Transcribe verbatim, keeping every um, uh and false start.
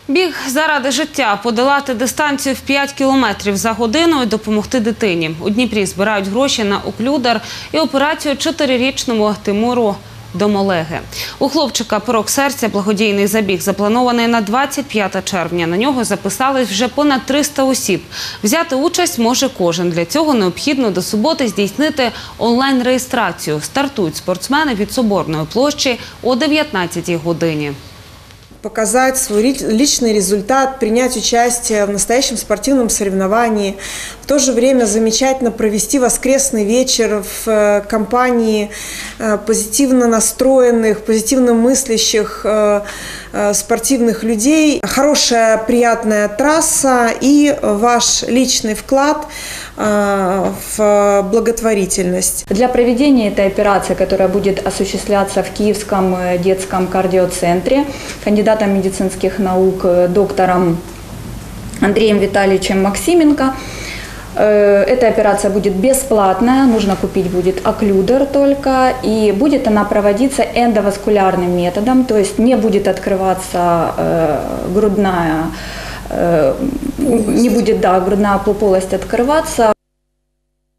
Біг заради життя, подолати дистанцію в п'ять кілометрів за годину і допомогти дитині. У Дніпрі збирають гроші на оклюдер і операцію чотирирічному Тимуру Домолеги. У хлопчика порок серця, благодійний забіг запланований на двадцять п'яте червня. На нього записались вже понад триста осіб. Взяти участь може кожен. Для цього необхідно до суботи здійснити онлайн-реєстрацію. Стартують спортсмени від Соборної площі о дев'ятнадцятій годині. Показать свой личный результат, принять участие в настоящем спортивном соревновании, в то же время замечательно провести воскресный вечер в компании позитивно настроенных, позитивно мыслящих спортивных людей. Хорошая, приятная трасса и ваш личный вклад в благотворительность. Для проведения этой операции, которая будет осуществляться в Киевском детском кардиоцентре, кандидатом медицинских наук доктором Андреем Витальевичем Максименко, эта операция будет бесплатная, нужно купить будет оклюдер только, и будет она проводиться эндоваскулярным методом, то есть не будет открываться грудная, не будет, да, грудная полость открываться.